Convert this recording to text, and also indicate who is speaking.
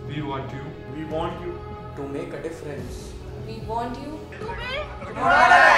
Speaker 1: We want you.
Speaker 2: We want you
Speaker 3: to make a difference.
Speaker 4: We want you
Speaker 5: to be Tomorrowland.